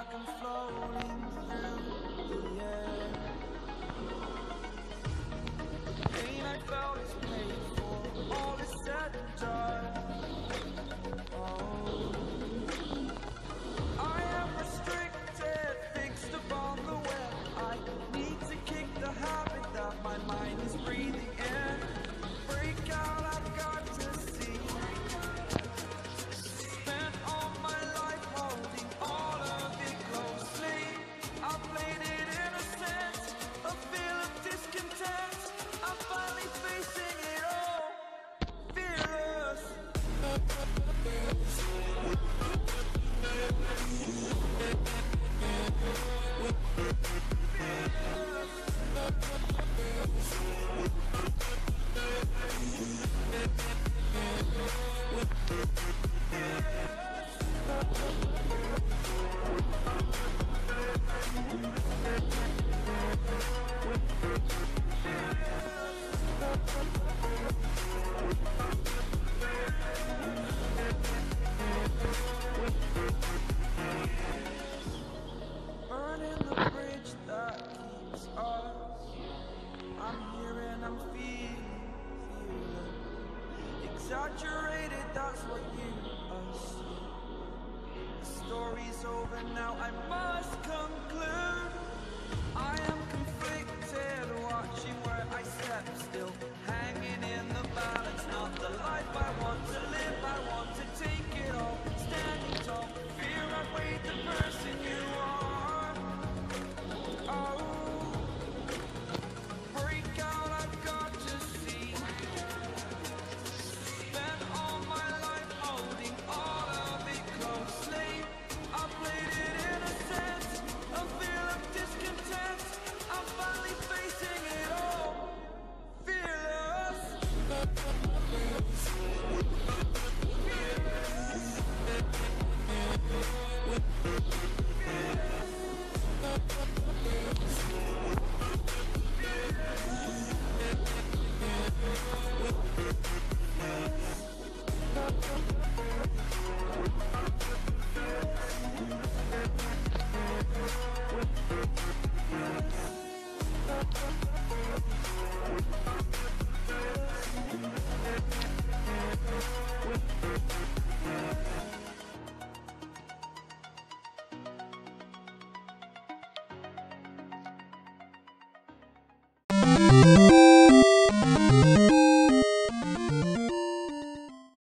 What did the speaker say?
like I'm floating through the air. The pain I felt is paid for, all is said and done. Oh, I am restricted, fixed upon the web. I need to kick the habit that my mind is breathing in. Break out, I've got to see. Spent all my life holding all of it closely. I played it in a sense, a feel of discontent. I'm finally facing it all, fearless. Burning the bridge that keeps us. I'm here and I'm feeling exaggerated, that's what you assume. The story's over now, I must conclude. I am conflicted, watching where I step still, hanging in the balance, not the life I want to live.